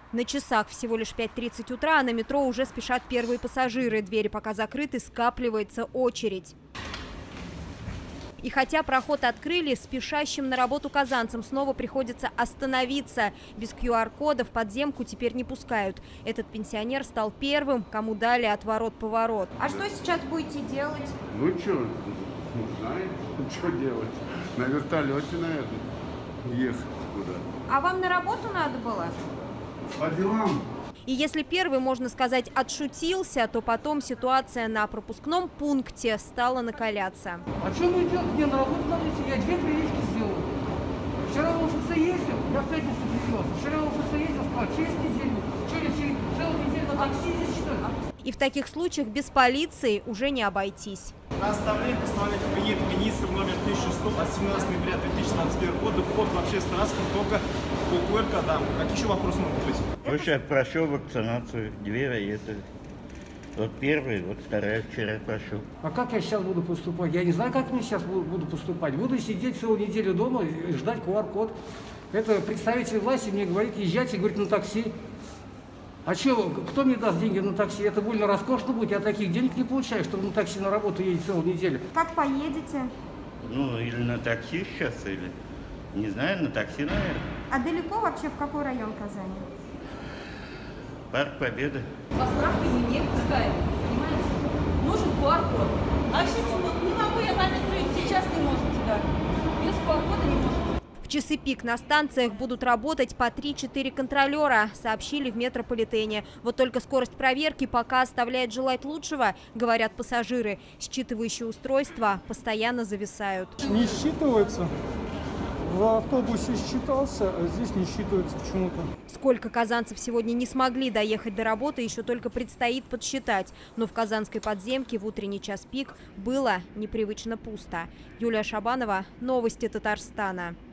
На часах всего лишь 5:30 утра, а на метро уже спешат первые пассажиры. Двери пока закрыты, скапливается очередь. И хотя проход открыли, спешащим на работу казанцам снова приходится остановиться. Без QR-кода в подземку теперь не пускают. Этот пенсионер стал первым, кому дали отворот-поворот. А что сейчас будете делать? Ну что, не знаю, что делать. На вертолете, наверное, ехать куда. А вам на работу надо было? По делам. И если первый, можно сказать, отшутился, то потом ситуация на пропускном пункте стала накаляться. А что вы делаете? Мне на работу надо идти, я 2 прививки сделал. Вчера в ЛФЦ ездил, я в пятницу привился. Вчера в ЛФЦ ездил, спал через неделю. Через целую неделю на такси здесь, что ли? И в таких случаях без полиции уже не обойтись. На оставление постановления премьер-министра номер 1100 от 17 ноября 2021 года вход в общественный транспорт только по QR-кодам. Какие еще вопросы могут быть? Слушай, я прошел вакцинацию, 2 это. Вот первый, вот вторая вчера прошел. А как я сейчас буду поступать? Я не знаю, как мне сейчас буду поступать. Буду сидеть целую неделю дома и ждать QR-код. Это представитель власти мне говорит, езжайте, говорит, на такси. А что, кто мне даст деньги на такси? Это больно роскошно будет, я таких денег не получаю, чтобы на такси на работу ездить целую неделю. Как поедете? Ну, или на такси сейчас, или, не знаю, на такси, наверное. А далеко вообще в какой район Казани? Парк Победы. По справке мы не пускаем, понимаете? Нужен QR-код. А сейчас не могу я пойти, сейчас не можете, да. Без QR-кода не можете. В часы пик на станциях будут работать по 3-4 контролера, сообщили в метрополитене. Вот только скорость проверки пока оставляет желать лучшего, говорят пассажиры. Считывающие устройства постоянно зависают. Не считывается. В автобусе считался, а здесь не считывается почему-то. Сколько казанцев сегодня не смогли доехать до работы, еще только предстоит подсчитать. Но в казанской подземке в утренний час пик было непривычно пусто. Юлия Шабанова, новости Татарстана.